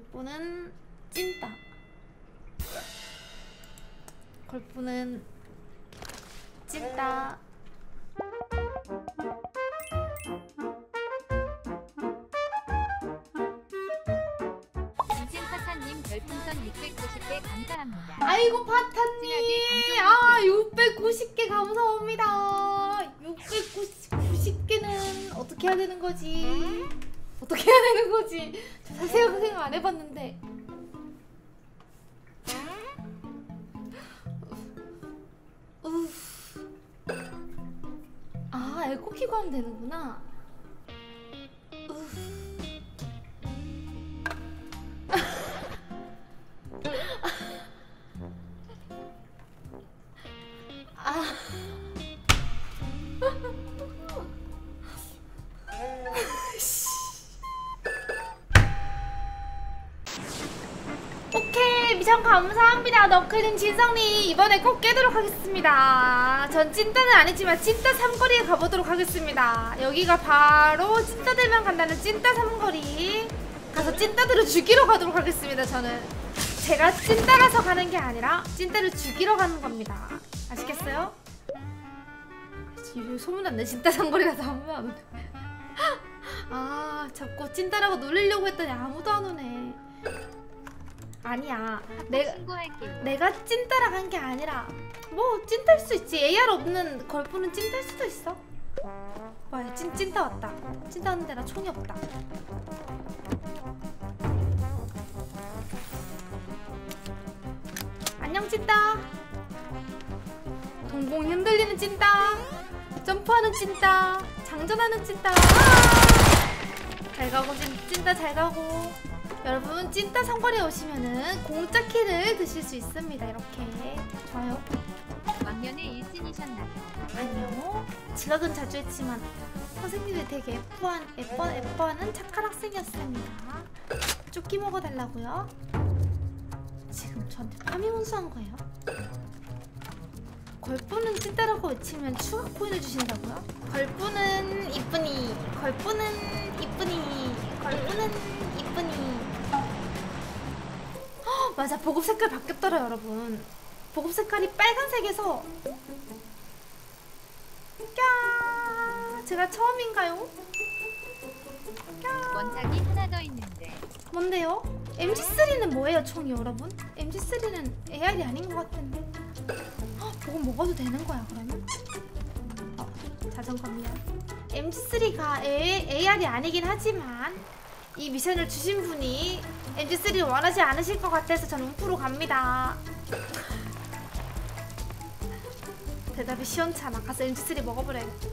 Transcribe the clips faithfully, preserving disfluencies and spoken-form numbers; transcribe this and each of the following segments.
걸프는 찐따. 걸프는 찐따. 파타님 별풍선 육백구십 개 감사합니다. 아이고 파타님, 아 육백구십 개 감사합니다. 육백구십 개는 어떻게 해야 되는 거지? 어떻게 해야 되는 거지? 저 자세히 생각 안 해봤는데. 우ff. 아 에코 키고 하면 되는구나. 우ff. 아. 오케이, 미션 감사합니다. 너클님, 진성님, 이번에 꼭 깨도록 하겠습니다. 전 찐따는 아니지만 찐따 삼거리에 가보도록 하겠습니다. 여기가 바로 찐따들만 간다는 찐따 삼거리. 가서 찐따들을 죽이러 가도록 하겠습니다. 저는 제가 찐따라서 가는 게 아니라 찐따를 죽이러 가는 겁니다. 아시겠어요? 소문났네. 찐따 삼거리라서 아무도 안 오네. 아 자꾸 찐따라고 놀리려고 했더니 아무도 안 오네. 아니야, 내가 내가 찐따라 간 게 아니라 뭐 찐따일 수 있지. 에이알 없는 걸프는 찐따일 수도 있어. 와, 찐 찐따 왔다. 찐따 왔는데 나 총이 없다. 안녕 찐따. 동공 흔들리는 찐따, 점프하는 찐따, 장전하는 찐따. 아! 잘 가고 찐따 잘 가고. 여러분 찐따 삼거리에 오시면은 공짜 키를 드실 수 있습니다. 이렇게. 좋아요. 왕년에 일진이셨나요? 아니요, 지각은 자주 했지만 선생님이 되게 예뻐한, 예뻐, 예뻐하는 착한 학생이었습니다. 쪼끼 먹어달라고요? 지금 저한테 파밍운수한 거예요? 걸프는 찐따라고 외치면 추가 코인을 주신다고요? 걸프는 이쁘니, 걸프는 이쁘니, 걸프는 이쁘니. 헉, 맞아, 보급 색깔 바뀌었더라 여러분. 보급 색깔이 빨간색에서. 까 제가 처음인가요? 까 원작이 하나 더 있는데 뭔데요? 엠지 쓰리는 뭐예요 총이 여러분? 엠지 쓰리는 에이알이 아닌 것 같은데. 헉, 보급 먹어도 되는 거야 그러면? 어, 자전거 미안. 엠지 쓰리가 에이알이 아니긴 하지만 이 미션을 주신 분이 엠지 쓰리를 원하지 않으실 것 같아서 저는 움프로 갑니다. 대답이 시원찮아. 가서 엠지 쓰리 먹어버려야겠다.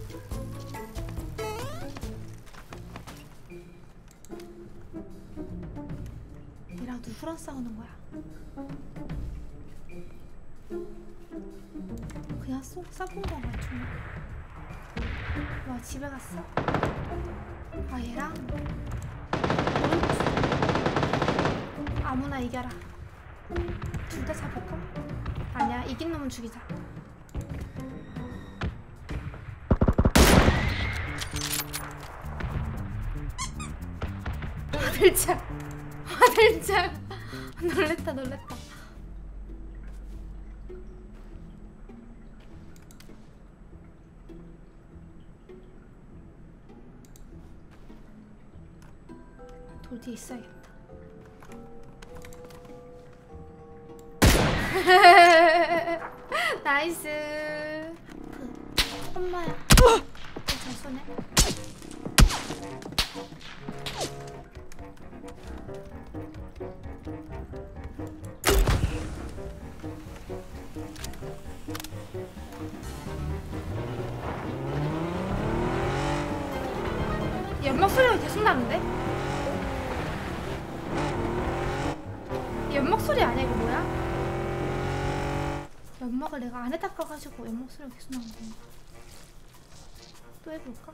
얘랑 누구랑 싸우는 거야? 그냥 쏙 싸본 건가 좀. 와, 집에 갔어? 아, 얘랑? 아무나 이겨라. 둘 다 잡을까? 아니야, 이긴 놈은 죽이자. 화들짝, 화들짝. 놀랬다 놀랬다. 돌 뒤에 있어야겠다. 나이스. 엄마야. 잘 쏘네. 연막 소리가 계속 나는데? 연막 소리 아니야 이거 뭐야? 연막을 내가 안에 닦아가지고 연막 소리가 계속 나는 건가? 또 해볼까?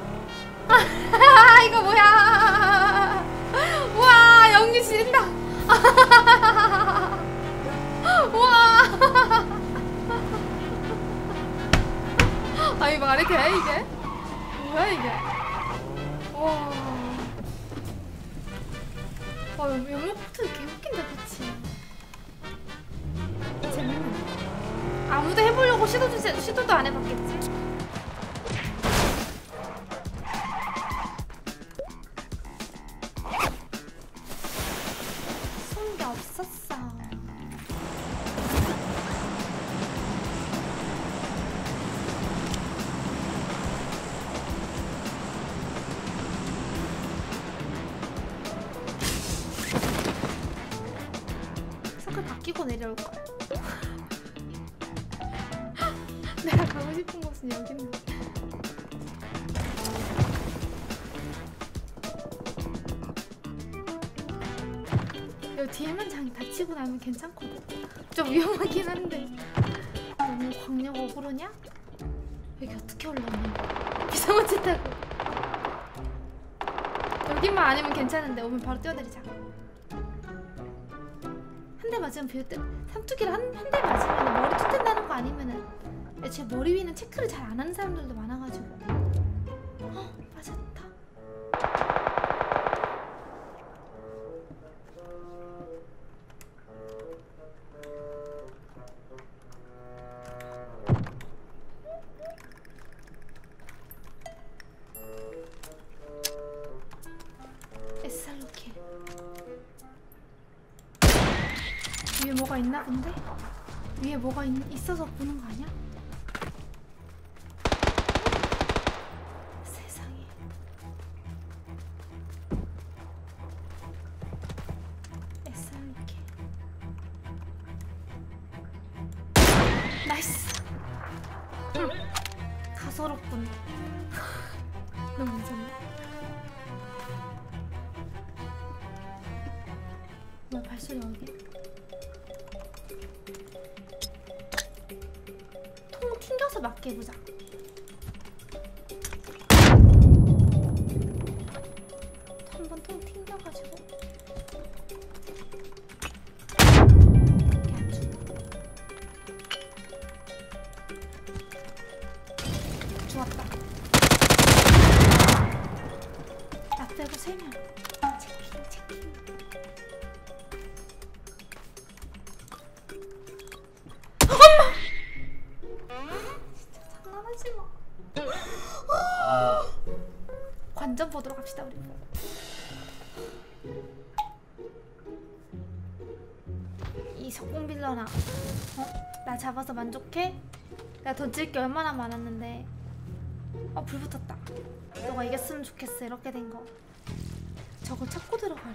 이거 뭐야? 우와, 연기 지린다. 아, 우와. 아니 말이 돼 이게? 뭐야 이게? 와. 와 연목부터 개웃긴다 그치? 재밌네. 아무도 해보려고 시도도 시도도 안 해봤겠지? 손 게 없었어. 서클 바뀌고 내려올 거야. 내가 가고 싶은 곳은 여기는. 여기 뒤에만 장이 다치고 나면 괜찮거든. 좀 위험하긴 한데. 너무 광역 억울하냐? 여기 어떻게 올라오는 거야? 비상호치 타고. 여기만 아니면 괜찮은데 오면 바로 뛰어내리자. 한 대 맞으면 비웃 듯. 삼투기를 한 한 대 맞으면 머리 툭된다는 거 아니면은 제 머리 위는 체크를 잘 안 하는 사람들도 많아가지고. 어 맞았다. 에스알로킬. 위에 뭐가 있나 본데? 위에 뭐가 있, 있어서 보는 거 아니야? 세상에. 에스알로킬. 나이스. 응. 가소롭군. 너무 무섭네. 뭐야 발소리 어디? 통 튕겨서 맞게 해보자. 한번 통 튕겨가지고 이렇게 안 죽어. 죽었다. 나 빼고 세 명. 체킹 체킹. 관전 보도록 합시다 우리. 이 석공 빌런아, 어? 나 잡아서 만족해? 내가 던질 게 얼마나 많았는데. 어, 불 붙었다. 너가 이겼으면 좋겠어. 이렇게 된 거. 저걸 찾고 들어가려.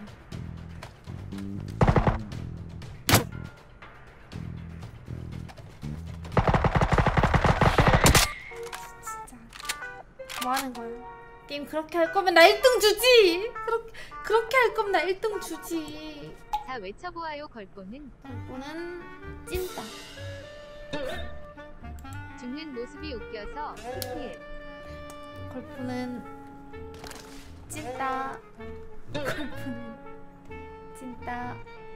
진짜 뭐 하는 거야? 게임 그렇게 할 거면 나 일 등 주지. 그렇게 그렇게 할 거면 나 일 등 주지. 다 외쳐보아요. 걸보는 걸보는 찐따. 죽는 모습이 웃겨서 피피엘. 걸보는 찐따. 걸보는 찐따.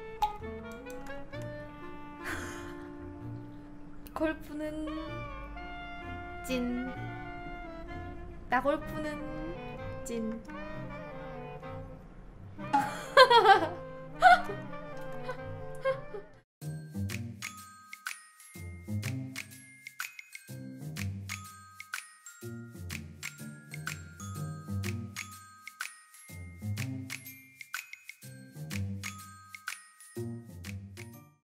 걸프는 찐. 나골프는 찐.